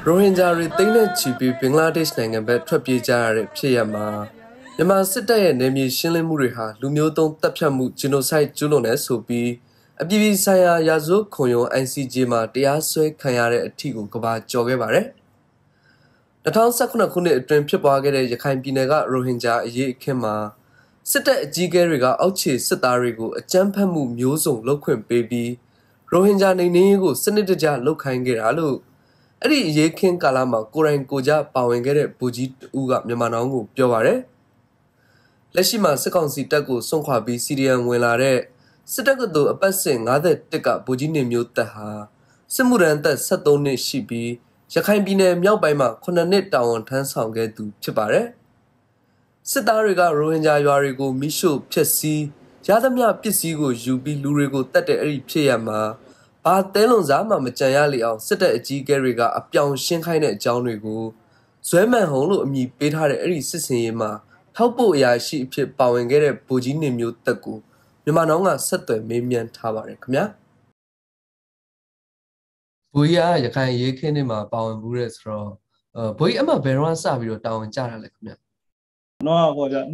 ရိုဟင်ဂျာတွေသိန်းနဲ့ချီပြီးဘင်္ဂလားဒေ့ရှ်နိုင်ငံဘက်ထွက်ပြေးကြရတဲ့ဖြစ်ရပ်မှာမြန်မာစစ်တပ်ရဲ့နယ်မြေရှင်းလင်းမှုတွေဟာလူမျိုးတုံးတပ်ဖြတ်မှုဂျီနိုဆိုက်ကျူးလွန်တဲ့ဆိုပြီးအပြည်ပြည်ဆိုင်ရာရာဇဝတ်ခုံရုံး ICJ မှာတရားစွဲခံရတဲ့အထိကိုကဘာကျော်ခဲ့ပါတယ်။2019ခုနှစ်အတွင်းဖြစ်ပွားခဲ့တဲ့ရခိုင်ပြည်နယ်ကရိုဟင်ဂျာအရေးအခင်းမှာစစ်တပ်အကြီးအကဲတွေကအောက်ခြေစစ်သားတွေကိုအကြမ်းဖက်မှုမျိုးစုံလုပ်ခွင့်ပေးပြီးရိုဟင်ဂျာနေနေရေးကိုစနစ်တကျလုပ်ခိုင်းခဲ့တာလို့အဲ့ဒီအရေးခင်းကာလမှာကိုရိုင်းကိုကြပါဝင်ခဲ့တဲ့ဘူကြီးဦးကမြန်မာနောင်ကိုပြောပါတယ်လက်ရှိမှာစစ်ကောင်စီတပ်ကိုစွန့်ခွာပြီးစီရီယံဝင်လာတဲ့စစ်တပ်ကသူအပတ်စဉ်51ကဘူကြီးနေမျိုးတပ်ဟာစစ်မှုရန်တပ်73နှစ်ရှိပြီးရခိုင်ပြည်နယ်မြောက်ပိုင်းမှာ9နှစ်တာဝန်ထမ်းဆောင်ခဲ့သူဖြစ်ပါတယ်စစ်သားတွေကရိုဟင်ဂျာရွာတွေကိုမိရှို့ဖျက်ဆီးရသမျှပစ္စည်းကိုယူပြီးလူတွေကိုတတ်တဲ့အဲ့ဒီဖြစ်ရမှာဘာတဲလွန်စားမှမကြံရလေအောင်စစ်တပ်အကြီးအကဲတွေကအပြောင်ရှင်းခိုင်းတဲ့အကြောင်းတွေကိုဇွဲမှန်ဟုံလို့အမည်ပေးထားတဲ့အဲ့ဒီစစ်စင်ရေးမှာထောက်ပို့အရာရှိအဖြစ်ပါဝင်ခဲ့တဲ့ဘူကြီးနေမျိုးတက်ကိုမြန်မာနောင်ကဆက်သွယ်မေးမြန်းထားပါတယ်ခင်ဗျာဘူကြီးကရခိုင်ရေးခင်းနေမှာပါဝင်မှုတဲ့ဆိုတော့ဘူကြီးအမှဘယ်တော့စပြီးတော့တာဝန်ကြတာလဲခင်ဗျာတော့ဟောဗျ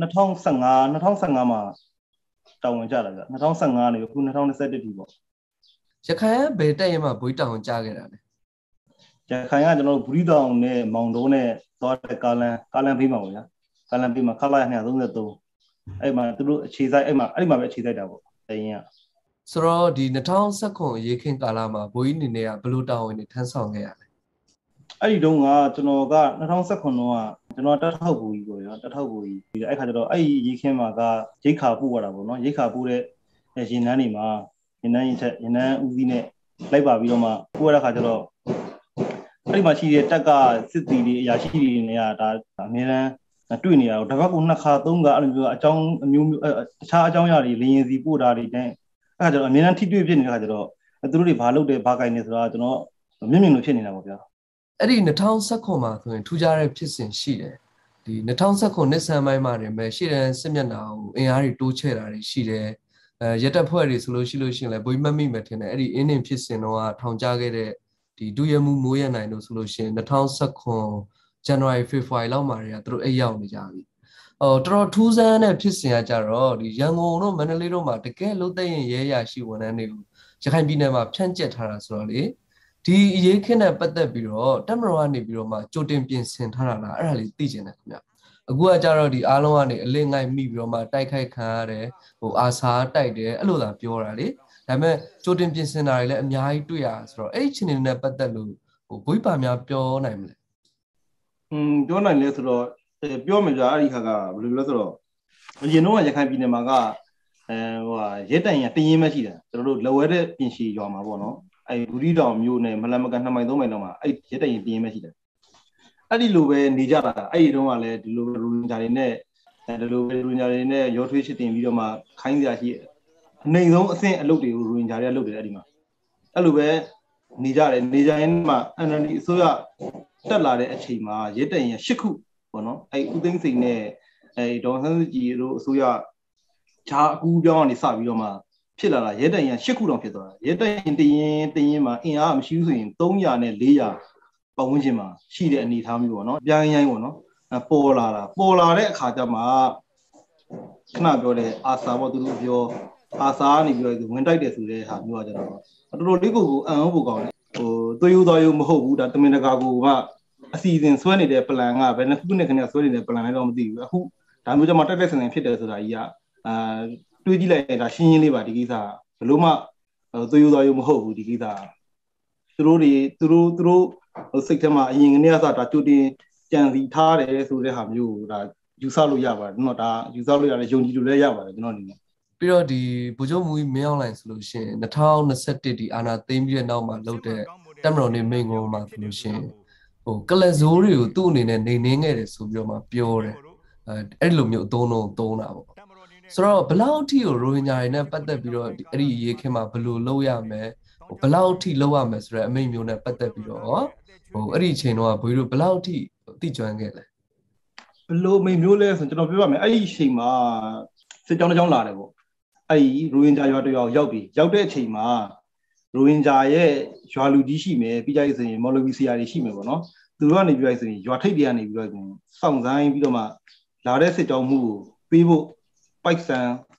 2015မှာတာဝန်ကြတာဗျ2015နေခု2021ပြီပေါ့ရခိုင်ကဘယ်တက်ရင်မှဘူကြီးတာဝန်ကြခဲ့တာလဲရခိုင်ကကျွန်တော်တို့ဘူးရီတောင်နဲ့မောင်တုံးနဲ့သွားတဲ့ကားလမ်းဖေးမှာပေါ့ဗျာကားလမ်းဖေးမှာခလာရ233အဲ့မှာသူတို့အခြေစိုက်အဲ့မှာပဲအခြေစိုက်တာပေါ့တရင်ကဆိုတော့ဒီ2019ရေခင်းကာလမှာဘူကြီးနေနေကဘယ်လိုတာဝန်တွေထမ်းဆောင်ခဲ့ရလဲအဲ့ဒီတုန်းကကျွန်တော်က2019တုန်းကကျွန်တော်တက်ထောက်ဘူကြီးပေါ့ဗျာတက်ထောက်ဘူကြီးအဲ့ခါကျတော့အဲ့ဒီရေခင်းမှာကရိတ်ခါပို့ရတာပေါ့နော်ရိတ်ခါပို့တဲ့ရင်နှန်းတွေမှာရင်နှန်းဦးစီးနဲ့လိုက်ပါပြီးတော့မှပို့ရတဲ့ခါကျတော့အဲ့ဒီမှာရှိတဲ့တက်ကစစ်တီတွေအရာရှိတွေနဲ့ကဒါအများအားတွေ့နေရတော့တစ်ပတ်ကို2ခါ3ခါအဲ့လိုမျိုးအကြောင်းအမျိုးအခြားအကြောင်းအရာတွေလင်းရင်စီပို့တာတွေတဲ့အဲ့ဒါကျတော့အများအားထိတွေ့ဖြစ်နေတဲ့ခါကျတော့သူတို့တွေဘာလုပ်တယ်ဘာကိုင်နေဆိုတာကျွန်တော်မြင်လို့ဖြစ်နေတာပေါ့ဗျာအဲ့ဒီ2019မှာဆိုရင်ထူးခြားတဲ့ဖြစ်စဉ်ရှိတယ်ဒီ2019နှစ်ဆန်းပိုင်းမှာတင်ပဲရှေ့တန်းစစ်မျက်နှာကိုအင်အားတွေတိုးချဲ့တာတွေရှိတယ်ရတက်ဖွဲ့တွေဆိုလို့ရှိရင်လည်းဘွေးမတ်မိမယ်ထင်တယ်အဲ့ဒီအင်းနေဖြစ်စဉ်တော့ထောင်ချခဲ့တဲ့ဒီဒုရမှုမိုးရနိုင်လို့ဆိုလို့ရှိရင်2019 January February လောက်မှာတွေကသူတို့အိတ်ရောက်နေကြပြီတော်တော်ထူးဆန်းတဲ့ဖြစ်စဉ်ကကြတော့ဒီရန်ကုန်တို့မန္တလေးတို့မှာတကယ်လို့သိရင်ရဲရရှိဝန်ထမ်းတွေကိုရခိုင်ပြည်နယ်မှာဖြန့်ကျက်ထားတာဆိုတော့လေဒီအရေးခင်းနဲ့ပတ်သက်ပြီးတော့တက်မတော်ကနေပြီးတော့မှကြိုတင်ပြင်ဆင်ထားတာလားအဲ့ဒါလေးသိချင်တယ်ခင်ဗျအခုကကြတော့ဒီအားလုံးကနေအလစ်ငိုက်မိပြီးတော့မှတိုက်ခိုက်ခံရတယ်အာဆာတိုက်တယ်အဲ့လိုသာပြောတာလေဒါပေမဲ့ကြိုတင်ပြင်ဆင်တာတွေလည်းအများကြီးတွေ့ရဆိုတော့အဲ့ဒီချင်းတွေနဲ့ပတ်သက်လို့ဘွိပါများပြောနိုင်မလဲပြောနိုင်လဲဆိုတော့ပြောမယ်ကြာအဲ့ဒီခါကဘယ်လိုလဲဆိုတော့အရင်တော့ရခိုင်ပြည်နယ်မှာကရဲတိုင်ရတရင်မှရှိတာကျွန်တော်တို့လက်ဝဲတဲ့ပြင်ရှည်ရွာမှာပေါ့နော်အဲ့ဘူးရီတောင်မျိုးနဲ့မလန်မကန်2မိုင်3မိုင်လောက်မှာအဲ့ရဲတိုင်တရင်မှရှိတယ်အဲ့ဒီလိုပဲနေကြတာအဲ့ဒီတုန်းကလည်းဒီလိုလူညာတွေနဲ့ဒီလိုလူညာတွေနဲ့ရောထွေးချစ်တင်ပြီးတော့မှခိုင်းစရာရှိအနေဆုံးအဆင့်အလုပ်တွေကိုလူညာတွေကလုပ်တယ်အဲ့ဒီမှာအဲ့လိုပဲနေကြတယ်နေကြရင်မှ NLD အစိုးရတက်လာတဲ့အချိန်မှာရဲတိုင်ရ8ခုပေါ့နော်အဲ့ဦးသိန်းစိန်နဲ့အဲ့ဒေါ်ဆန်းစုကြည်တို့အစိုးရခြားအကူပြောင်းကနေစပြီးတော့မှဖြစ်လာတာရဲတိုင်ရ8ခုတောင်ဖြစ်သွားတာရဲတိုင်တရင်မှာအင်အားမရှိဘူးဆိုရင်300နဲ့400ပတ်ဝန်းကျင်မှာရှိတဲ့အနေအထားမျိုးပေါ့နော်ပြန်ရိုင်းပေါ့နော်ပေါ်လာတဲ့အခါကျမှခဏပြောတဲ့အာစာပေါ့သူတို့ပြောအာစာကနေပြီးတော့ဝင်တိုက်တယ်ဆိုတဲ့ဟာမျိုးကကျတော့တော်တော်လေးကိုအံ့ဩဖို့ကောင်းတယ်သွေးရိုးသွားရိုးမဟုတ်ဘူးဒါတမင်တကာကိုကအစီအစဉ်ဆွဲနေတဲ့ plan ကဘယ်နှစ်ခုနဲ့ခဏဆွဲနေတဲ့ plan လည်းတော့မသိဘူးအခုဒါမျိုးကြောင့်တက်ဆင်ဖြစ်တယ်ဆိုတာကြီးကတွေးကြည့်လိုက်ရင်ဒါရှင်းလေးပါဒီကိစ္စဘယ်လို့မှသွေးရိုးသွားရိုးမဟုတ်ဘူးဒီကိစ္စသူတို့စိတ်ထဲမှာအရင်ကနေကစဒါကြိုတင်ကြံစီထားတယ်ဆိုတဲ့ဟာမျိုးကိုဒါယူဆလို့ရပါတယ်နော်ဒါယူဆလို့ရတယ်ယုံကြည်လို့လည်းရပါတယ်ကျွန်တော်အနေနဲ့ပြီးတော့ဒီဗိုလ်ချုပ်မူကြီးမင်းအောင်လှိုင်ဆိုလို့ရှိရင်2021ဒီအာဏာသိမ်းပြီးတဲ့နောက်မှာလုပ်တဲ့တက်မတော်နေမိန်ကုန်းမှာဆိုလို့ရှိရင်ကလဇိုးတွေကိုသူ့အနေနဲ့နေနေခဲ့တယ်ဆိုပြီးတော့မှပြောတယ်အဲ့လိုမျိုးအသုံးတာပေါ့ဆိုတော့ဘလောက်အထိကိုရိုဟင်ဂျာတွေနဲ့ပတ်သက်ပြီးတော့အဲ့ဒီရေးခင်းမှာဘယ်လိုလုပ်ရမလဲဘလောက်အထိလုပ်ရမယ်ဆိုတဲ့အမိန့်မျိုးနဲ့ပတ်သက်ပြီးတော့အဲ့ဒီအချိန်တော့ဘွေတို့ဘလောက်အထိသိကျွမ်းခဲ့လဲဘလို့မိန်မျိုးလဲဆိုကျွန်တော်ပြောပါမယ်အဲ့ဒီအချိန်မှာစစ်ကြောင်းတစ်ကြောင်းလာတယ်ပေါ့အဲ့ဒီရိုဟင်ဂျာရွာတရွာရောက်တဲ့အချိန်မှာရိုဟင်ဂျာရဲ့ရွာလူကြီးရှိမယ်ပြီးကြရဆိုရင်မော်လဝီဆီယာတွေရှိမယ်ပေါ့နော်သူတို့ကနေပြောရဆိုရင်ရွာထိပ်တွေကနေပြီးတော့စောင့်ဆိုင်ပြီးတော့မှလာတဲ့စစ်ကြောင်းမှုကိုပေးဖို့ပိုက်ဆံ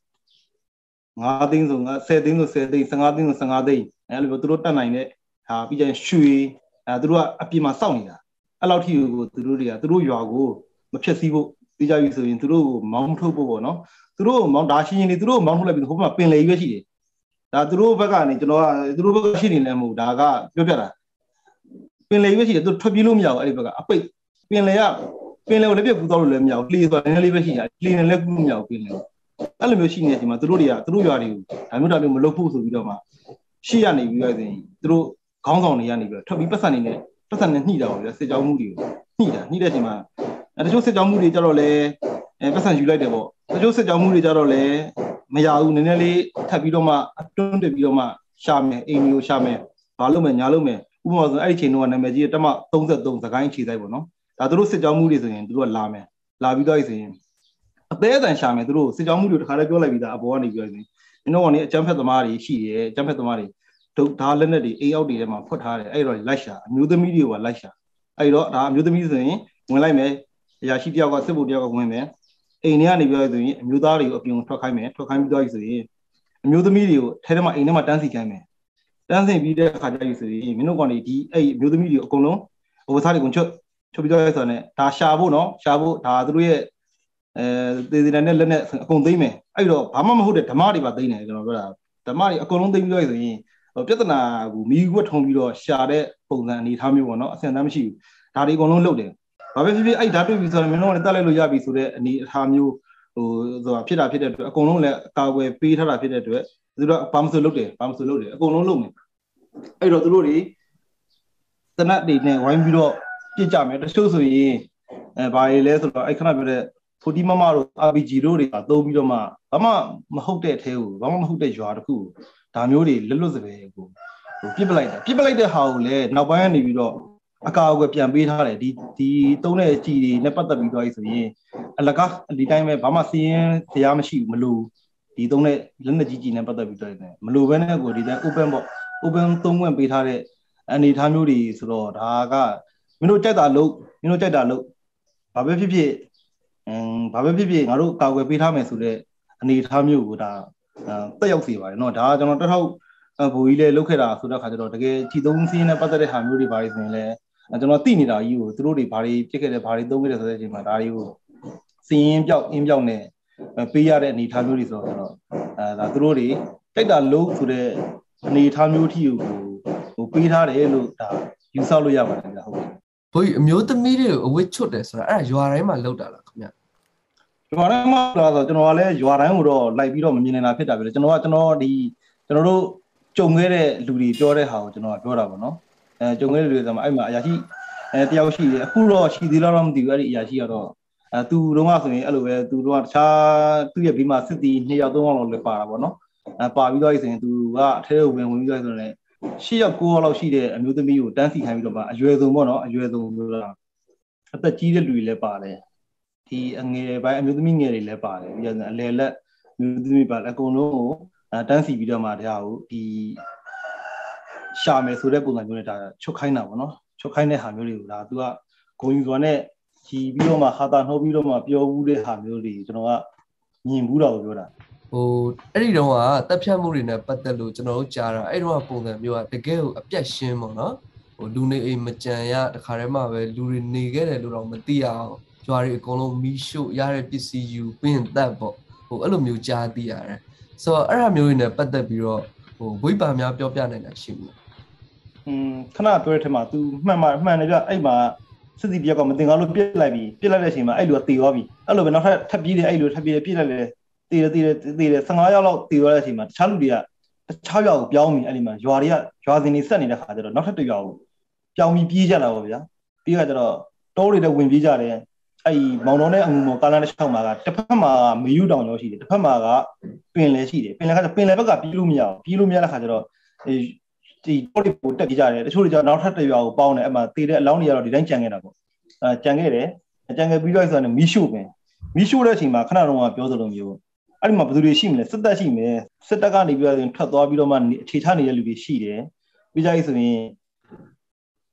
9 သိန်းဆို10 သိန်းဆို10 သိန်း15 သိန်းဆို15 သိန်းအဲ့လိုမျိုးသူတို့တတ်နိုင်တဲ့ဟာပြီးကြရင်ရွှေသူတို့ကအပြင်မှာစောင့်နေတာအဲ့လောက်ထိကိုသူတို့တွေကသူတို့ရွာကိုမဖြတ်စည်းဖို့ပြီးကြပြီဆိုရင်သူတို့ကိုမောင်းထုတ်ဖို့ပေါ့နော်သူတို့မောင်းဒါရှင်းရင်သူတို့မောင်းထုတ်လိုက်ပြီးဟိုဘက်မှာပင်လယ်ရွက်ရှိတယ်ဒါသူတို့ဘက်ကနေကျွန်တော်ကသူတို့ဘက်ကရှိနေလဲမဟုတ်ဒါကပြောပြတာပင်လယ်ရွက်ရှိတယ်သူထွက်ပြေးလို့မရဘူးအဲ့ဒီဘက်ကအပိတ်ပင်လယ်ကိုလည်းပြတ်ကူတော့လို့လည်းမရဘူးလှေဆိုတာနည်းနည်းလေးပဲရှိတာလှေနဲ့လည်းကူလို့မရဘူးပင်လယ်အဲ့လိုမျိုးရှိနေတဲ့အချိန်မှာသူတို့တွေကသူတို့ရွာတွေကိုဒါမျိုးမလုပ်ဖို့ဆိုပြီးတော့မှရှိရနေပြီးတော့ဆိုရင်သူတို့ခေါင်းဆောင်တွေကနေပြီးတော့ထွက်ပြီးပတ်စံနေနဲ့နှိတာပေါ့ဗျာစစ်ကြောင်းမှုတွေကိုနှိတဲ့အချိန်မှာတချို့စစ်ကြောင်းမှုတွေကြတော့လဲပတ်စံယူလိုက်တယ်ပေါ့တချို့စစ်ကြောင်းမှုတွေကြတော့လဲမရဘူးနည်းနည်းလေးထပ်ပြီးတော့မှအတွန်းတက်ပြီးတော့မှရှာမယ်အိမ်မျိုးရှာမယ်ဘာလုပ်မယ်ညာလုပ်မယ်ဥပမာဆိုအဲ့ဒီချိန်တော့နာမည်ကြီးတက်မ33စကိုင်းခြေဆိုင်ပေါ့နော်ဒါသူတို့စစ်ကြောင်းမှုတွေဆိုရင်သူတို့ကလာမယ်လာပြီးတော့ဆိုရင်အသေးအတန်ရှာမယ်သူတို့စစ်ကြောင်းမှုတွေတခါတည်းပြောလိုက်ပြီးသားအပေါ်ကနေပြောဆိုရင်ကျွန်တော်ကနေအကြမ်းဖက်သမားတွေရှိတယ်အကြမ်းဖက်သမားတွေဒုတ်ဓာလက်နဲ့တွေအိမ်အောက်တွေထဲမှာဖွက်ထားတယ်အဲ့တော့လိုက်ရှာအမျိုးသမီးတွေကလိုက်ရှာအဲ့တော့ဒါအမျိုးသမီးဆိုရင်ဝင်လိုက်မယ်အရာရှိတယောက်ကစစ်ဗိုလ်တယောက်ကဝင်မယ်အိမ်ထဲကနေပြောဆိုရင်အမျိုးသားတွေကိုအပြင်ထွက်ခိုင်းမယ်ထွက်ခိုင်းပြီးတော့ဆိုရင်အမျိုးသမီးတွေကိုထဲထဲမှာအိမ်ထဲမှာတန်းစီခိုင်းမယ်တန်းစီပြီးတဲ့အခါကျရင်ဆိုရင်မင်းတို့ကနေဒီအဲ့အမျိုးသမီးတွေအကုန်လုံးဟိုစားတွေကိုချုပ်ပြီးတော့ဆိုတော့ဒါရှာဖို့နော်ရှာဖို့ဒါသူတို့ရဲ့သေသေးနဲ့လက်နဲ့အကုန်သိမ်းမယ်အဲ့တော့ဘာမှမဟုတ်တဲ့ဓမ္မတွေပါသိမ်းတယ်ကျွန်တော်ပြောတာဓမ္မတွေအကုန်လုံးသိမ်းပြီးတော့ဆိုရင်ပြဿနာကိုမိဝတ်ထုံပြီးတော့ရှာတဲ့ပုံစံအနေထားမျိုးပေါ့နော်အဆင်တမ်းမရှိဘူးဒါတွေအကုန်လုံးလုပ်တယ်ဘာပဲဖြစ်ဖြစ်အဲ့ဓာတ်တွေ့ပြီဆိုတော့မင်းတို့ကလည်းတက်လိုက်လို့ရပြီဆိုတဲ့အနေအထားမျိုးဆိုတာဖြစ်တဲ့အတွက်အကုန်လုံးလည်းအကာအကွယ်ပေးထားတာဖြစ်တဲ့အတွက်သူတို့ဘာမှမဆိုလုပ်တယ်အကုန်လုံးလုပ်မယ်အဲ့တော့သူတို့တွေတနတ်တွေနဲ့ဝိုင်းပြီးတော့ပြစ်ကြမယ်တချို့ဆိုရင်ဘာတွေလဲဆိုတော့အဲ့ခဏပြောတဲ့ဖိုတီမမတို့ RPG တို့တွေကသုံးပြီးတော့မှဘာမှမဟုတ်တဲ့အထဲကိုဘာမှမဟုတ်တဲ့ရွာတစ်ခုဒါမျိုးတွေလွတ်စပယ်ကိုပြစ်ပလိုက်တဲ့ဟာကိုလည်းနောက်ပိုင်းကနေပြီးတော့အကာအကွယ်ပြန်ပေးထားတယ်ဒီသုံးတဲ့အကြည့်တွေနဲ့ပတ်သက်ပြီးတော့ဆိုရင်အလကားဒီတိုင်းပဲဘာမှစီးရင်တရားမရှိဘူးမလို့ဒီသုံးတဲ့လက်နက်ကြီးနဲ့ပတ်သက်ပြီးတော့မလို့ပဲနဲ့ကိုဒီတိုင်း open ပေါ့ open သုံးခွင့်ပေးထားတဲ့အနေအထားမျိုးတွေဆိုတော့ဒါကမင်းတို့ကြိုက်တာလို့ဘာပဲဖြစ်ဖြစ်ငါတို့ကာကွယ်ပေးထားမယ်ဆိုတဲ့အနေအထားမျိုးကိုဒါတက်ရောက်စေပါတယ်เนาะဒါကျွန်တော်တက်ထောက်ဘူကြီးလည်းလုပ်ခဲ့တာဆိုတော့ခါကျတော့တကယ်ခြေသုံးစင်းနဲ့ပတ်သက်တဲ့ဟာမျိုးတွေပါဆိုရင်လည်းကျွန်တော်သိနေတာကြီးကိုသူတို့တွေဘာတွေဖြစ်ခဲ့တယ်ဘာတွေသုံးခဲ့တယ်ဆိုတဲ့အချိန်မှာဒါတွေကိုစင်းရင်ပြောက်နဲ့ပေးရတဲ့အနေအထားမျိုးတွေဆိုတော့ဒါသူတို့တွေတိုက်တာလို့ဆိုတဲ့အနေအထားမျိုးအထိကိုပေးထားတယ်လို့ဒါယူဆလို့ရပါတယ်ဗျာဟုတ်ကဲ့ဘိုးကြီးအမျိုးသမီးတွေကိုအဝတ်ချွတ်တယ်ဆိုတာအဲ့ဒါရွာတိုင်းမှာလောက်တာလားခင်ဗျရွာတိုင်းမှာလာဆိုကျွန်တော်ကလည်းရွာတိုင်းကိုတော့လိုက်ပြီးတော့မမြင်နိုင်တာဖြစ်တာပဲလေကျွန်တော်တို့ကြုံခဲ့တဲ့လူတွေပြောတဲ့ဟာကိုကျွန်တော်ကပြောတာပေါ့နော်ကြုံခဲ့တဲ့လူတွေဆိုမှအဲ့မှာအရာရှိတယောက်ရှိတယ်အခုတော့ရှိသေးလားတော့မသိဘူးအဲ့ဒီအရာရှိကတော့သူတို့ကဆိုရင်အဲ့လိုပဲသူတို့ကတခြားသူ့ရဲ့ဘေးမှာစစ်တီ2 ယောက် 3 ယောက်လောက်လည်းပါတာပေါ့နော်ပါပြီးတော့ဆိုရင်သူကအထဲကိုဝင်ပြီးတော့ဆိုရင်10 ယောက် 9 ယောက်လောက်ရှိတဲ့အမျိုးသမီးကိုတန်းစီခိုင်းပြီးတော့အရွယ်ဆုံးပေါ့နော်အရွယ်ဆုံးဆိုတာအသက်ကြီးတဲ့လူတွေလည်းပါတယ်ဒီအငယ်ပိုင်းအမျိုးသမီးငယ်တွေလည်းပါတယ်ပြီးတော့အလယ်လက်အမျိုးသမီးပါအကုန်လုံးကိုတန်းစီပြီးတော့မှတရားကိုဒီရှာမယ်ဆိုတဲ့ပုံစံမျိုးနဲ့ဒါချုပ်ခိုင်းတာပေါ့နော်ချုပ်ခိုင်းတဲ့ဟာမျိုးတွေကိုဒါသူကဂုံယူစွာနဲ့ကြည်ပြီးတော့မှဟာတာနှုတ်ပြီးတော့မှပြောဘူးတဲ့ဟာမျိုးတွေကျွန်တော်ကမြင်ဘူးတော့ပြောတာအဲ့ဒီတော့ကတက်ဖြတ်မှုတွေနဲ့ပတ်သက်လို့ကျွန်တော်တို့ကြားတာအဲ့တော့ပုံစံမျိုးကတကယ်ကိုအပြတ်ရှင်းပေါ့နော်လူနေအိမ်မကြံရတခါတည်းမှပဲလူတွေနေခဲ့တယ်လို့တော့မသိရအောင်ကြွားတွေအကုန်လုံးမီးရှို့ရတဲ့ပစ္စည်းယူပင်းသက်ပေါ့အဲ့လိုမျိုးကြားသိရတယ်ဆိုတော့အဲ့ဒါမျိုးတွေနဲ့ပတ်သက်ပြီးတော့ဝိပါများပြောပြနိုင်တာရှိဘူးခဏပြောတဲ့ထက်မှာ तू မှန်တယ်ပြအဲ့မှာစစ်တီတယောက်ကမတင်ကားလို့ပြစ်လိုက်တဲ့အချိန်မှာအဲ့လူကတေသွားပြီအဲ့လိုပဲနောက်ထပ်ပြေးတယ်အဲ့လူထပ်ပြေးတယ်ပြစ်လိုက်တယ်တေတယ်15 ယောက်လောက်တေသွားတဲ့အချိန်မှာတခြားလူတွေကတခြားရွာကိုပြောင်းပြီအဲ့ဒီမှာရွာစင်တွေဆက်နေတဲ့ခါကျတော့နောက်ထပ်တစ်ရွာကိုပြောင်းပြီးပြေးကြတာပေါ့ဗျာပြီးတော့ကျတော့တောတွေလည်းဝင်ပြေးကြတယ်အဲ့မောင်တော်နဲ့အငူမော်ကားလမ်းတစ်ချောင်းမှာကတစ်ဖက်မှာမယူတောင်ရောရှိတယ်တစ်ဖက်မှာကပင်လယ်ရှိတယ်ပင်လယ်ဘက်ကပြေးလို့မရတဲ့ခါကျတော့ဒီတောတွေပိုတက်ကြတယ်တချို့တွေကျတော့နောက်ထပ်တစ်ရွာကိုပေါင်းတယ်အဲ့မှာတေတဲ့အလောင်းတွေကတော့ဒီတိုင်းကြံခဲ့တာပေါ့ကြံခဲ့ပြီးတော့ဆိုတော့မီးရှို့တဲ့အချိန်မှာခဏတော့ပြောသလိုမျိုးအဲ့ဒီမှာဘယ်သူတွေရှိမလဲစစ်တပ်ရှိမယ်စစ်တပ်ကနေပြီးတော့ထွက်သွားပြီးတော့မှအခြေချနေတဲ့လူတွေရှိတယ်ပြီးကြပြီဆိုရင်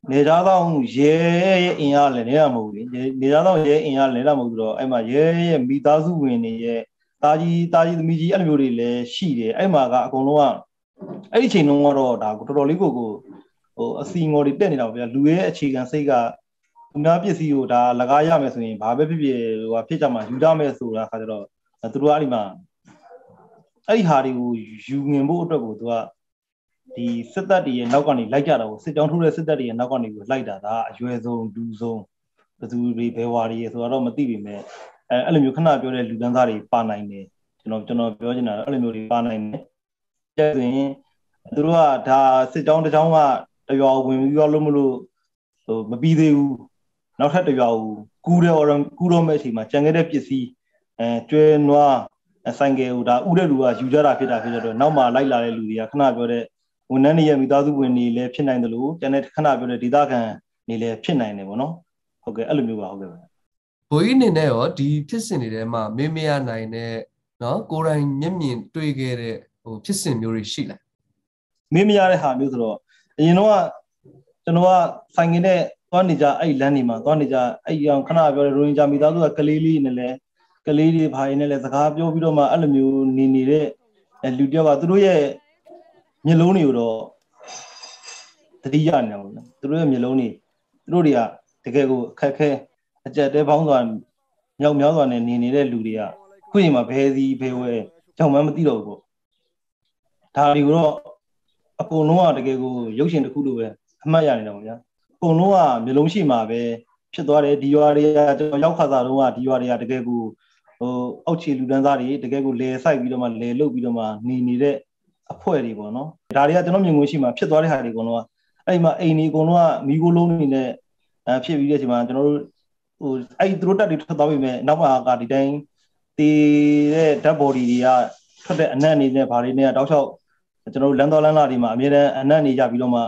နေသားဆောင်ရဲအင်အားလည်းနေတာမဟုတ်ဘူးနေသားဆောင်ရဲအင်အားလည်းနေတာမဟုတ်တော့အဲ့မှာရဲရဲ့မိသားစုဝင်တွေရဲ့တာကြီးသမီးကြီးအဲ့လိုမျိုးတွေလည်းရှိတယ်အဲ့မှာကအကုန်လုံးကအဲ့ဒီချိန်တုန်းကတော့ဒါတော်တော်လေးကိုအစီငေါ်တွေတက်နေတာပေါ့ဗျာလူရဲ့အခြေခံစိတ်ကသူများပစ္စည်းကိုဒါလကားရမယ်ဆိုရင်ဘာပဲဖြစ်ဖြစ်ကြမှာယူရမယ်ဆိုတာခါကျတော့သူတို့ကအဲ့ဒီမှာအဲ့ဒီဟာတွေကိုယူငင်ဖို့အတွက်ကိုသူကဒီစစ်တပ်တွေရဲ့နောက်ကနေလိုက်ကြတာကိုစစ်ကြောင်းထိုးတဲ့စစ်တပ်တွေရဲ့နောက်ကနေကိုလိုက်တာဒါအရွယ်ဆုံးလူဆုံးဘယ်သူတွေဘယ်ဝါတွေဆိုတော့မသိပေမဲ့အဲ့လိုမျိုးခဏပြောတဲ့လူတန်းစားတွေပါနိုင်တယ်ကျွန်တော်ပြောချင်တာအဲ့လိုမျိုးတွေပါနိုင်တယ်ကျဆိုရင်သူတို့ကဒါစစ်ကြောင်းတစ်ကြောင်းကတရွာဝင်ပြီးတော့မလို့မပြီးသေးဘူးနောက်ထပ်တရွာကိုကူးတော့မဲ့အချိန်မှာကြံခဲ့တဲ့ပစ္စည်းကျွဲနွားဆိုင်ကယ်ဟိုဒါဥတဲ့လူကယူကြတာဖြစ်တော့နောက်မှလိုက်လာတဲ့လူတွေကခဏပြောတဲ့ဝန်ထမ်းတွေရဲ့မိသားစုဝင်တွေလည်းဖြစ်နိုင်တယ်လို့ကျန်တဲ့ခဏပြောတဲ့ဒေသခံတွေလည်းဖြစ်နိုင်တယ်ပေါ့နော်ဟုတ်ကဲ့အဲ့လိုမျိုးပါဟုတ်ကဲ့ဘိုးကြီးအနေနဲ့ရောဒီဖြစ်စဉ်တွေထဲမှာမေးမရနိုင်တဲ့နော်ကိုယ်တိုင်မျက်မြင်တွေ့ခဲ့တဲ့ဖြစ်စဉ်မျိုးတွေရှိလားမေးမရတဲ့ဟာမျိုးဆိုတော့အရင်တော့ကျွန်တော်ကဆိုင်ကနဲ့သွားနေကြအဲ့လမ်းတွေမှာသွားနေကြအဲ့ခဏပြောတဲ့ရိုဟင်ဂျာမိသားစုကကလေးလေးနဲ့လည်းကလေးတွေဘာတွေနဲ့လည်းစကားပြောပြီးတော့မှအဲ့လိုမျိုးနေတဲ့လူတယောက်ကသူတို့ရဲ့မျက်လုံးတွေကိုတော့တတိယနေအောင်နော်သူတို့ရဲ့မျက်လုံးတွေသူတို့တွေကတကယ်ကိုအခက်ခဲအကြက်တဲပေါင်းစွာမြောက်များစွာနဲ့နေတဲ့လူတွေကခုချိန်မှာဘယ်စီဘယ်ဝဲကြောင်မှမသိတော့ဘူးပေါ့ဒါတွေကိုတော့အကုန်လုံးကတကယ်ကိုရုပ်ရှင်တစ်ခုလိုပဲအမှတ်ရနေတာပေါ့ဗျာအကုန်လုံးကမျိုးလုံးရှိမှာပဲဖြစ်သွားတယ်ဒီရွာတွေကကျွန်တော်ရောက်ခါစားတော့ကဒီရွာတွေကတကယ်ကိုအောက်ခြေလူတန်းစားတွေတကယ်ကိုလေဆိုင်ပြီးတော့မှလေလုတ်ပြီးတော့မှနေတဲ့အဖွဲ့တွေပေါ့နော်ဒါတွေကကျွန်တော်မြင်ငွေရှိမှာဖြစ်သွားတဲ့ဟာတွေအကုန်လုံးကအဲ့မှာအိမ်တွေအကုန်လုံးကမီးခိုးလုံးတွေနဲ့ဖြစ်ပြီးတဲ့အချိန်မှာကျွန်တော်တို့အဲ့သူတို့တက်တွေထွက်သွားပြီမဲ့နောက်မှာကဒီတိုင်းတည်တဲ့ဓာတ်ဘော်ဒီတွေကထွက်တဲ့အနက်အနေနဲ့ဘာတွေနဲ့တောက်လျှောက်ကျွန်တော်တို့လမ်းတော်လမ်းလာတွေမှာအမြဲတမ်းအနက်နေကြပြီးတော့မှ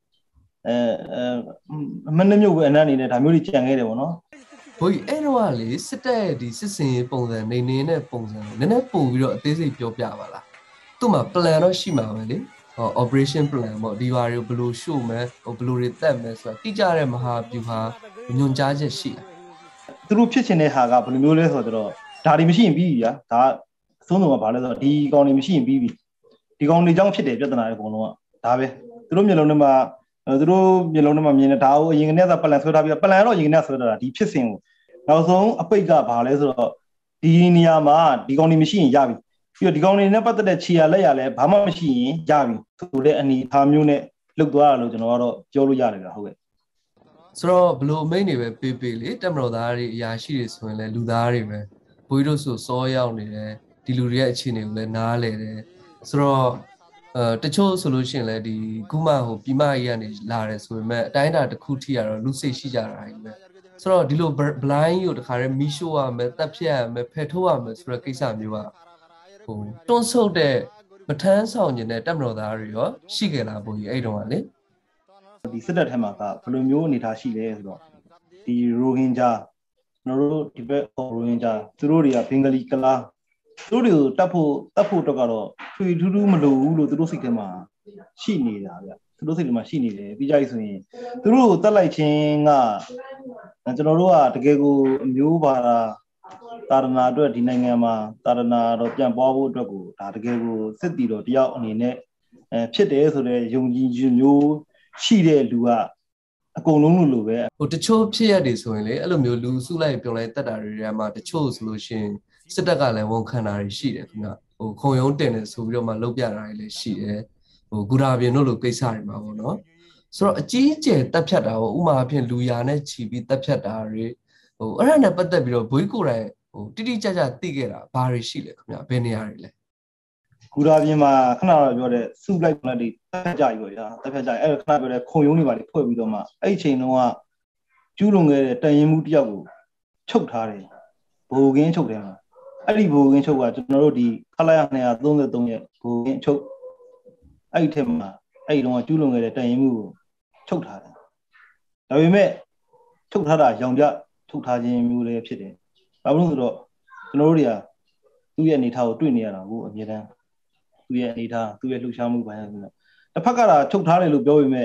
မနှမြုပ်ပဲအနက်အနေနဲ့ဒါမျိုးတွေကြံခဲ့တယ်ပေါ့နော်ဘိုးကြီးအဲ့တော့လေစစ်တပ်ရဲ့ဒီစစ်စင်ရေးပုံစံနေနဲ့ပုံစံနည်းနည်းပို့ပြီးတော့အသေးစိတ်ပြောပြပါလားသူ့မှာ plan တော့ရှိမှာပဲလေoperation plan ပေါ့ဒီဟာတွေကိုဘယ်လိုရှို့မယ်ဘယ်လိုတွေတက်မယ်ဆိုတာတိကျတဲ့မဟာဗျူဟာညွှန်ကြားချက်ရှိလားသူတို့ဖြစ်ချင်တဲ့ဟာကဘယ်လိုမျိုးလဲဆိုတော့ဒါတွေမရှိရင်ပြီးပြီဗျာဒါအဆုံးစုံကဘာလဲဆိုတော့ဒီကောင်တွေမရှိရင်ပြီးပြီဒီကောင်တွေကြောင့်ဖြစ်တယ်ပြဿနာတွေအကုန်လုံးကဒါပဲသူတို့မျိုးလုံးထဲမှာမြင်နေဒါကိုအရင်ကတည်းကပလန်ဆွဲထားပြီးပလန်တော့အရင်ကတည်းကဆွဲထားတာဒီဖြစ်စဉ်ကိုနောက်ဆုံးအပိတ်ကဘာလဲဆိုတော့ဒီနေရာမှာဒီကောင်တွေမရှိရင်ရပြီပြီးတော့ဒီကောင်တွေနဲ့ပတ်သက်တဲ့ခြေရလက်ရလဲဘာမှမရှိရင်ရပြီဆိုတဲ့အနေအထားမျိုးနဲ့လှုပ်သွားတာလို့ကျွန်တော်ကတော့ပြောလို့ရတယ်ဗျာဟုတ်ကဲ့ဆိုတော့ဘလို့မိတ်နေပဲပေးလေတက်မတော်သားတွေအရာရှိတွေဆိုရင်လည်းလူသားတွေပဲဘိုးတို့ဆိုစောရောက်နေတယ်ဒီလူတွေရဲ့အခြေအနေကိုလည်းနားလဲတယ်ဆိုတော့တချို့ဆိုလို့ရှိရင်လည်းဒီခုမှပြည်မကြီးကနေလာတယ်ဆိုပေမဲ့အတိုင်းအတာတစ်ခုထိကတော့လူစိတ်ရှိကြတာကြီးပဲဆိုတော့ဒီလို blind ကိုတခါတည်းမီးရှို့ရမယ်တက်ဖြတ်ရမယ်ဖယ်ထုတ်ရမယ်ဆိုတဲ့ကိစ္စမျိုးကတွန်းဆုတ်တဲ့မထမ်းဆောင်နေတဲ့တက်မတော်သားတွေရောရှိကြလားဘိုးကြီးအဲ့တုန်းကလေဒီစစ်တပ်ထဲမှာကဘယ်လိုမျိုးအနေထားရှိလဲဆိုတော့ဒီရိုဟင်ဂျာကျွန်တော်တို့ဒီဘက်ရိုဟင်ဂျာသူတို့တွေကဘင်္ဂလီကလားသူတို့တွေကိုတတ်ဖို့တော့ကတော့ထွေထူးထူးမလိုဘူးလို့သူတို့စိတ်ထဲမှာရှိနေတာဗျသူတို့စိတ်ထဲမှာရှိနေတယ်ပြီးကြပြီဆိုရင်သူတို့ကိုတတ်လိုက်ခြင်းကကျွန်တော်တို့ကတကယ်ကိုအမျိုးဘာသာတာရဏအတွက်ဒီနိုင်ငံမှာတာရဏတော့ပြန်ပွားဖို့အတွက်ကိုဒါတကယ်ကိုစစ်တီတော်တယောက်အနေနဲ့ဖြစ်တယ်ဆိုတဲ့ယုံကြည်ခြင်းမျိုးရှိတဲ့လူကအကုန်လုံးလို့ပဲတချို့ဖြစ်ရတယ်ဆိုရင်လေအဲ့လိုမျိုးလူစုလိုက်ပြုံလိုက်တက်တာတွေထဲမှာတချို့ဆိုလို့ရှိရင်စစ်တပ်ကလည်းဝန်ခံတာတွေရှိတယ်ခင်ဗျခုံရုံးတင်တယ်ဆိုပြီးတော့မှလုပ်ပြတာတွေလည်းရှိတယ်ဂူရာပြင်တို့လိုကိစ္စတွေမှာပေါ့နော်ဆိုတော့အကြီးအကျယ်တက်ဖြတ်တာပေါ့ဥမာအဖြစ်လူရာနဲ့ခြီးပြီးတက်ဖြတ်တာတွေအဲ့ဒါနဲ့ပတ်သက်ပြီးတော့ဘွေးကိုယ်တိုင်တိတိကျကျသိခဲ့တာဘာတွေရှိလဲခင်ဗျဘယ်နေရာတွေလဲဂူရာပြင်မှာခဏပြောတဲ့စုလိုက်ပုံတွေတက်ကြပြီပေါ့ဗျာတက်ဖြတ်ကြအဲ့ခဏပြောတဲ့ခုံရုံးတွေပါလေဖွဲ့ပြီးတော့မှအဲ့အချိန်တုန်းကကျူးလွန်ခဲ့တဲ့တန်ရင်မှုတယောက်ကိုချုပ်ထားတယ်ဘိုကင်းချုပ်တယ်မှာအဲ့ဒီဘိုကင်းချုပ်ကကျွန်တော်တို့ဒီခလာရ233ရဲ့ဘိုကင်းချုပ်အဲ့ဒီထက်မှာအဲ့ဒီတုန်းကကျူးလွန်ခဲ့တဲ့တန်ရင်မှုကိုချုပ်ထားတယ်ဒါပေမဲ့ချုပ်ထားတာရောင်ပြချုပ်ထားခြင်းမျိုးလည်းဖြစ်တယ်ဘာလို့လဲဆိုတော့ကျွန်တော်တို့တွေကသူ့ရဲ့အနေထားကိုတွေ့နေရတာကိုအမြဲတမ်းသူ့ရဲ့အနေထားသူ့ရဲ့လှုပ်ရှားမှုပိုင်းဆိုတော့တစ်ဖက်ကချုပ်ထားတယ်လို့ပြောပေမဲ့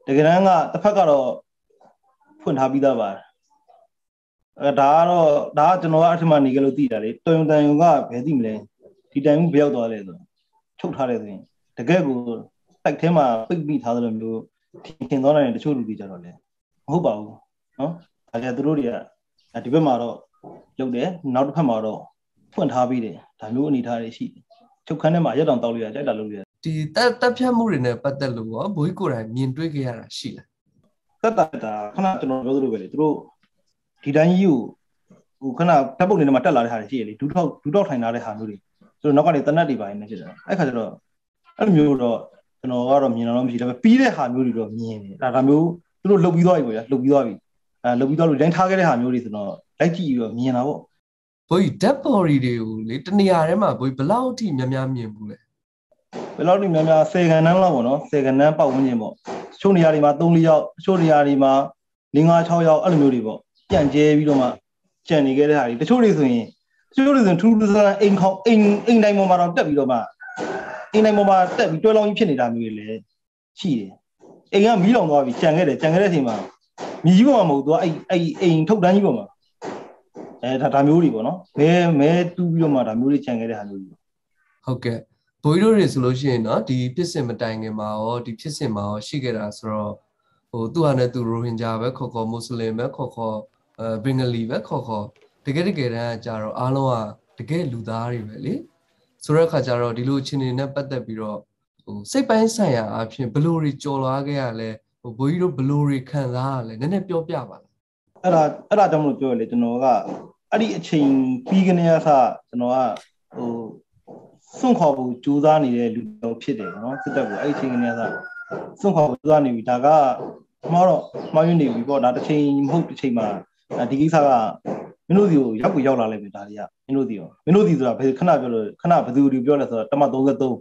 တကယ်တမ်းကတစ်ဖက်ကတော့ဖွင့်ထားပြီးသားပါဒါကကျွန်တော်ကအထက်မှာနေကြလို့သိတာလေတော်ရုံတန်ရုံကဘယ်သိမလဲဒီတိုင်မှုဘယ်ရောက်သွားလဲဆိုချုပ်ထားတယ်ဆိုရင်တကယ်ကိုတိုက်ထဲမှာပိတ်ပြီးထားသလိုမျိုးထင်သွားနိုင်တဲ့တချို့လူတွေကြတော့လေမဟုတ်ပါဘူးနော်ဒါကြသူတို့တွေကဒီဘက်မှာတော့လုပ်တယ်နောက်တစ်ဖက်မှာတော့ဖွင့်ထားပြီးတယ်ဒါမျိုးအနေထားတွေရှိတယ်ချုပ်ခန်းထဲမှာရက်တောင်တောက်လို့ရကြိုက်တာလုပ်လို့ရဒီတက်ဖြတ်မှုတွေနဲ့ပတ်သက်လို့ရောဘိုးကိုယ်တိုင်မြင်တွေ့ခဲ့ရတာရှိလားတက်တာခဏကျွန်တော်ပြောသလိုပဲလေသူတို့ဒီတိုင်းကြီးကိုဟိုခဏဓာတ်ပုံတွေထဲမှာတက်လာတဲ့ဟာတွေရှိရလေဒူးထောက်ထိုင်ထားတဲ့ဟာမျိုးတွေသူတို့နောက်ကနေတနက်တွေပါနေဖြစ်တယ်အဲ့ခါကျတော့အဲ့လိုမျိုးတော့ကျွန်တော်ကတော့မြင်တော့မရှိဘူးပြီးတဲ့ဟာမျိုးတွေတော့မြင်တယ်ဒါမျိုးသူတို့လှုပ်ပြီးသွားပြီပေါ့ဗျာလှုပ်ပြီးသွားပြီလှုပ်ပြီးသွားလို့တိုင်းထားခဲ့တဲ့ဟာမျိုးတွေဆိုတော့လိုက်ကြည့်ပြီးတော့မြင်တာပေါ့ဘိုး dead body တွေကိုလေတနေရာထဲမှာဘိုးဘယ်လောက်အထိများများမြင်ဘူးလဲဘယ်လောက်ထိများများ10ခန်းတန်းလောက်ပေါ့နော်10ခန်းတန်းပတ်ဝန်းကျင်ပေါ့ချို့နေရာတွေမှာ3-4ယောက်ချို့နေရာတွေမှာ5-6ယောက်အဲ့လိုမျိုးတွေပေါ့ပြန့်ကျဲပြီးတော့မှကြံနေခဲ့တဲ့ဟာတွေတချို့တွေဆိုရင်ထူးထူးဆန်းအိမ်တိုင်းပေါ်မှာတော့တက်ပြီးတော့မှအိမ်တိုင်းပေါ်မှာတက်ပြီးတွဲလောင်းကြီးဖြစ်နေတာမျိုးတွေလည်းရှိတယ်အိမ်ကမီးလောင်သွားပြီးကြံခဲ့တဲ့အချိန်မှာမြေကြီးပေါ်မှာမဟုတ်တော့အဲ့အိမ်ထုတ်တန်းကြီးပေါ်မှာဒါမျိုးတွေပေါ့နော်မဲတူးပြီးတော့မှဒါမျိုးတွေကြံခဲ့တဲ့ဟာမျိုးတွေဟုတ်ကဲ့ဘိုးတို့တွေဆိုလို့ရှိရင်เนาะဒီဖြစ်စဉ်မတိုင်ခင်မှာရောဒီဖြစ်စဉ်မှာရောရှိခဲ့တာဆိုတော့ဟိုသူ့ဟာနဲ့သူရိုဟင်ဂျာပဲခေါ်မွတ်စလင်ပဲခေါ်ဘင်္ဂလီပဲခေါ်တကယ်တမ်းကကြတော့အားလုံးကတကယ်လူသားတွေပဲလေဆိုတဲ့အခါကျတော့ဒီလိုချင်းတွေနဲ့ပတ်သက်ပြီးတော့ဟိုစိတ်ပိုင်းဆိုင်ရာအဖြစ်ဘလို့တွေကြော်လွားခဲ့ရလဲဟိုဘိုးကြီးတို့ဘလို့တွေခံစားရလဲနည်းနည်းပြောပြပါလားအဲ့ဒါကြောင့်မလို့ပြောရလေကျွန်တော်ကအဲ့ဒီအချိန်ပြီးကနေအစကျွန်တော်ကဟိုစွန့်ခေါ်ဖို့ကြိုးစားနေတဲ့လူတော်ဖြစ်တယ်နော်စစ်တပ်ကအဲ့ဒီအချိန်ကနေအစစွန့်ခေါ်ဖို့ကြိုးစားနေပြီဒါကမှားရနေပြီပေါ့ဒါတစ်ချိန်မဟုတ်တစ်ချိန်မှာဒီကိစ္စကမင်းတို့စီကိုရောက်လာလိုက်ပြီဒါတွေကမင်းတို့စီဆိုတာခဏပြောလို့ခဏဘယ်သူပြောလဲဆိုတော့တမ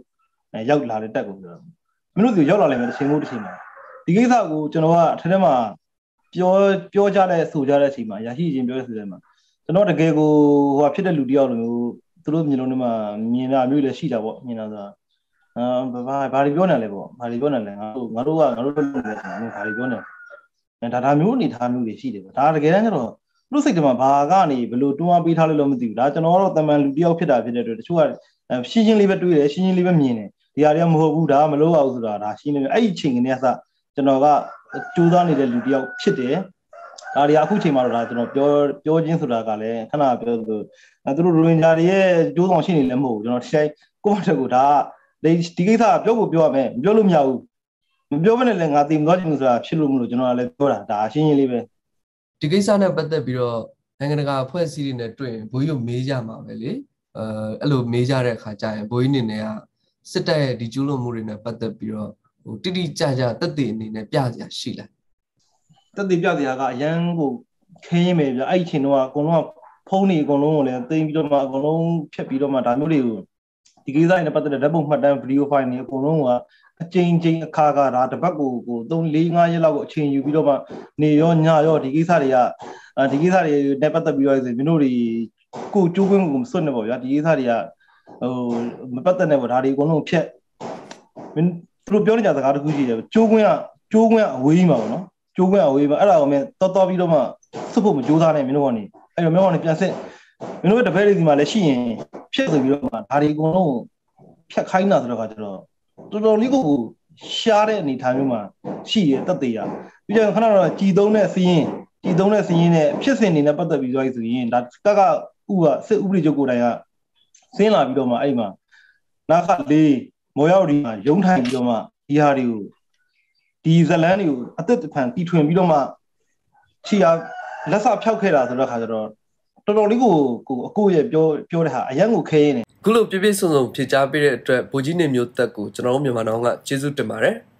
33ရောက်လာတဲ့တက်ကိုပြောမင်းတို့စီကိုရောက်လာလိုက်မယ်တစ်ချိန်မို့တစ်ချိန်မှာဒီကိစ္စကိုကျွန်တော်ကအထက်ထဲမှာပြောကြတဲ့ဆိုကြတဲ့အချိန်မှာရရှိချင်းပြောတဲ့ဆိုတဲ့မှာကျွန်တော်တကယ်ကိုဟိုဖြစ်တဲ့လူတယောက်လိုမျိုးသူတို့မျိုးလုံးထဲမှာမြင်တာမျိုးလည်းရှိတာပေါ့မြင်တာဆိုတာဘာတွေပြောနေလဲပေါ့ဘာတွေပြောနေလဲငါတို့လုပ်နေတယ်ဆိုတာဘာတွေပြောနေဒါမျိုးအနေထားမျိုးတွေရှိတယ်ပေါ့ဒါတကယ်တမ်းကျတော့သူတို့စိတ်ထဲမှာဘာကနေဘယ်လိုတွန်းအားပေးထားလို့မသိဘူးဒါကျွန်တော်ကတော့တမန်လူတယောက်ဖြစ်တာဖြစ်တဲ့အတွက်တချို့ကရှင်းရှင်းလေးပဲတွေးတယ်ရှင်းရှင်းလေးပဲမြင်တယ်ဒီဟာတွေကမဟုတ်ဘူးဒါမလို့အောင်ဆိုတာဒါရှင်းနေတယ်အဲ့ဒီချိန်ကနေအစကျွန်တော်ကကြိုးစားနေတဲ့လူတယောက်ဖြစ်တယ်ဒါတွေကအခုချိန်မှာတော့ဒါကျွန်တော်ပြောချင်းဆိုတာကလည်းခဏပြောသူတို့ရိုဟင်ဂျာတွေရဲ့ကြိုးဆောင်ရှိနေလည်းမဟုတ်ဘူးကျွန်တော်ဒီတိုင်းကိုယ့်ဘက်ကိုဒါဒီကိစ္စပြောဖို့ပြောရမယ်မပြောလို့မရဘူးမပြောဘဲနဲ့လည်းငါသိမသွားချင်ဘူးဆိုတာဖြစ်လို့မလို့ကျွန်တော်ကလည်းပြောတာဒါရှင်းရှင်းလေးပဲဒီကိစ္စနဲ့ပတ်သက်ပြီးတော့နိုင်ငံတကာအဖွဲ့အစည်းတွေနဲ့တွေ့ရင်ဘိုးကြီးမေးကြမှာပဲလေအဲ့လိုမေးကြတဲ့အခါကျရင်ဘိုးကြီးအနေနဲ့ကစစ်တပ်ရဲ့ဒီကျူးလွန်မှုတွေနဲ့ပတ်သက်ပြီးတော့ဟိုတိတိကျကျတက်တည်အနေနဲ့ပြစရာရှိလားတက်တည်ပြစရာကအရန်ကိုခင်းရမယ်ဗျအဲ့ဒီချိန်တော့အကုန်လုံးကဖုန်းတွေအကုန်လုံးကိုလည်းသိမ်းပြီးတော့မှအကုန်လုံးဖြတ်ပြီးတော့မှဒါမျိုးတွေကိုဒီကိစ္စနဲ့ပတ်သက်တဲ့ဓာတ်ပုံမှတ်တမ်းဗီဒီယိုဖိုင်တွေအကုန်လုံးကအချိန်အခါကဒါတစ်ပတ်ကို3-4-5ရက်လောက်ကိုအချိန်ယူပြီးတော့မှနေရောညရောဒီကိစ္စတွေနဲ့ပတ်သက်ပြီးတော့ဆိုမင်းတို့တွေကိုကျိုးကွင်းကိုမစွတ်နေပေါ့ဗျာဒီကိစ္စတွေကဟိုမပတ်သက်နဲ့ပေါ့ဒါတွေအကုန်လုံးဖြတ်မင်းသူတို့ပြောနေကြစကားတစ်ခုရှိတယ်ကျိုးကွင်းကအဝေးမှာပေါ့နော်ကျိုးကွင်းအဝေးမှာအဲ့ဒါကိုမင်းတော်ပြီးတော့မှစွတ်ဖို့မကြိုးစားနဲ့မင်းတို့ကနေအဲ့တော့မင်းတို့ကနေပြန်စစ်မင်းတို့တပည့်တွေဒီမှာလည်းရှိရင်ဖြတ်ဆိုပြီးတော့မှဒါတွေအကုန်လုံးဖြတ်ခိုင်းတာဆိုတော့ကကျတော့တော်တော်လေးကိုရှားတဲ့အနေထားမျိုးမှာရှိရတက်သေးရပြီးတော့ခဏတော့ကြည်သုံးတဲ့စီးရင်နဲ့ဖြစ်စဉ်တွေနဲ့ပတ်သက်ပြီးဆိုရင်ဒါကစစ်ဥပဒေချုပ်ကိုယ်တိုင်ကဆင်းလာပြီးတော့မှအဲ့မှာနာခလေးမော်ရောက်ဒီမှာရုံးထိုင်ပြီးတော့မှဒီဟာတွေကိုဒီဇလန်းတွေကိုအသက်တဖန်တီထွင်ပြီးတော့မှခြေအားလက်စဖြောက်ခဲ့တာဆိုတော့ခါကျတော့တော်တော်လေးကိုအကိုရဲ့ပြောတဲ့ဟာအရန်ကိုခဲရင်းနေခုလိုပြည့်စုံဖြေချပေးတဲ့အတွက်ဗိုလ်ကြီးနေမျိုးသက်ကိုကျွန်တော်တို့မြန်မာနိုင်ငံကကျေးဇူးတင်ပါတယ်